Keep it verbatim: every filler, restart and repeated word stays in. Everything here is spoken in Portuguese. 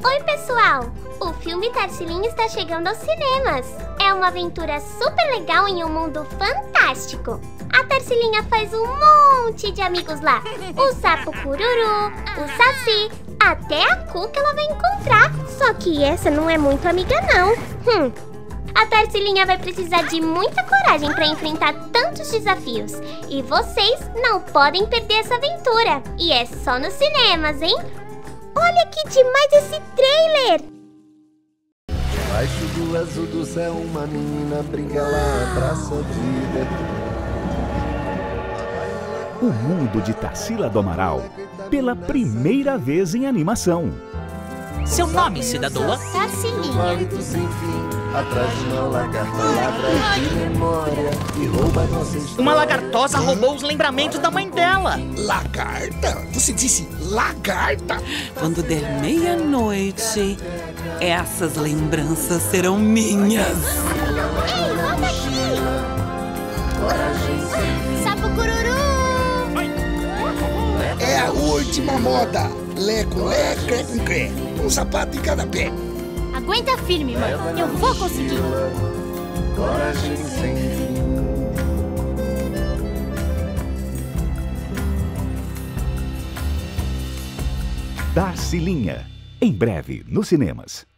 Oi, pessoal! O filme Tarsilinha está chegando aos cinemas. É uma aventura super legal em um mundo fantástico. A Tarsilinha faz um monte de amigos lá. O sapo Cururu, o Saci, até a Cu que ela vai encontrar. Só que essa não é muito amiga não. Hum. A Tarsilinha vai precisar de muita coragem para enfrentar tantos desafios. E vocês não podem perder essa aventura. E é só nos cinemas, hein? Olha que demais esse trailer! Debaixo do azul do céu, uma menina brinca, lá abraça a vida. O mundo de Tarsila do Amaral, pela primeira vez em animação. Seu nome, cidadã? Tarsilinha. Atrás de uma lagarta ladra de memória e rouba nossa história. Uma lagartosa roubou os lembramentos da mãe dela. Lagarta? Você disse lagarta? Quando der meia-noite, essas lembranças serão minhas. Ei, volta aqui! Sapo Cururu! É a última moda. Lé com lé, cré com cré. Um sapato em cada pé. Aguenta firme, mãe. Eu vou conseguir. Coragem sem fim. Tarsilinha, em breve nos cinemas.